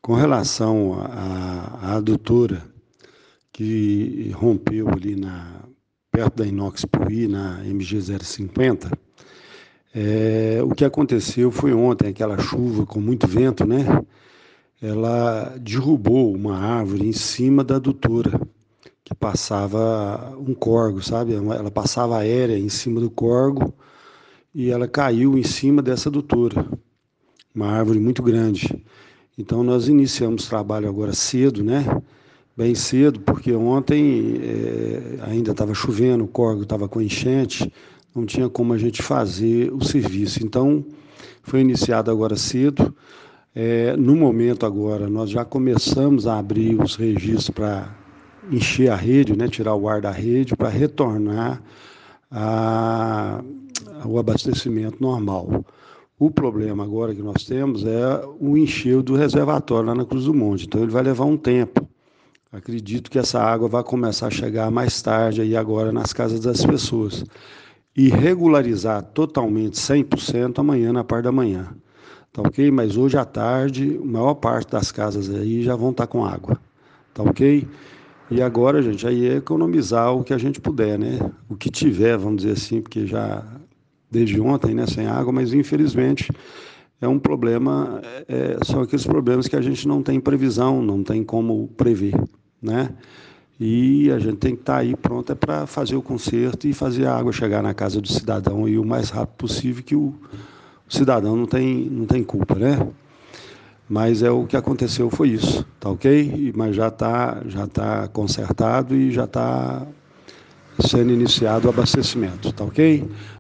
Com relação à adutora que rompeu ali perto da Inox Puí, na MG 050, o que aconteceu foi ontem, aquela chuva com muito vento, né? Ela derrubou uma árvore em cima da adutora, que passava um corgo, sabe? Ela passava aérea em cima do corgo e ela caiu em cima dessa adutora, uma árvore muito grande. Então nós iniciamos trabalho agora cedo, né? Bem cedo, porque ontem ainda estava chovendo, o córrego estava com enchente, não tinha como a gente fazer o serviço. Então foi iniciado agora cedo. No momento agora nós já começamos a abrir os registros para encher a rede, né? Tirar o ar da rede para retornar ao abastecimento normal. O problema agora que nós temos é o encheu do reservatório lá na Cruz do Monte, então ele vai levar um tempo. Acredito que essa água vai começar a chegar mais tarde aí agora nas casas das pessoas e regularizar totalmente 100% amanhã na parte da manhã, tá ok? Mas hoje à tarde, a maior parte das casas aí já vão estar com água, tá ok? E agora, gente, aí é economizar o que a gente puder, né? O que tiver, vamos dizer assim, porque já desde ontem, né, sem água, mas infelizmente é um problema, são aqueles problemas que a gente não tem previsão, não tem como prever, né? E a gente tem que estar aí pronta para fazer o conserto e fazer a água chegar na casa do cidadão e o mais rápido possível, que o cidadão não tem culpa, né? Mas o que aconteceu foi isso, tá ok? Mas já tá consertado e já está sendo iniciado o abastecimento, tá ok?